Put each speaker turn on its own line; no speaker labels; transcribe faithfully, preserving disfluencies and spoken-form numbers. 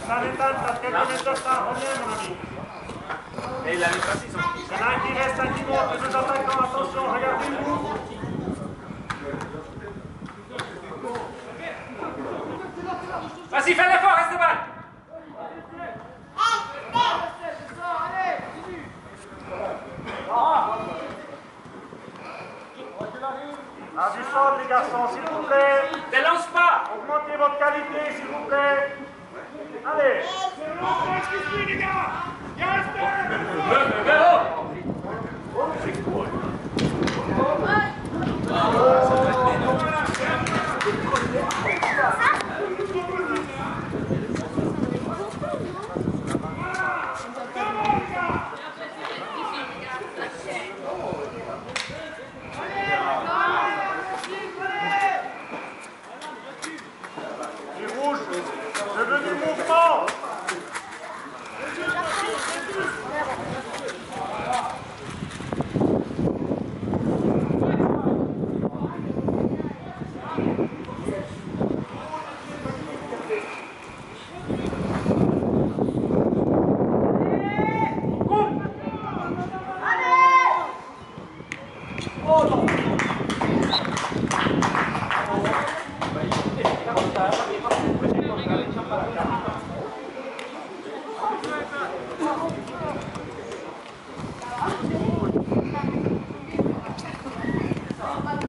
Salutante, quelques mètres par reviens mon ami.
Et il a les passes, ils sont petits.
Il y en a un qui reste, un qui monte, les deux attaquants, attention, regardez-vous.
Vas-y, fais l'effort, reste de balle.
Ah, du sol, les garçons, s'il vous plaît.
Délance pas.
Augmentez votre qualité, s'il vous plaît. Allez.
Les gars, il reste.
Mais, mais, mais, oh.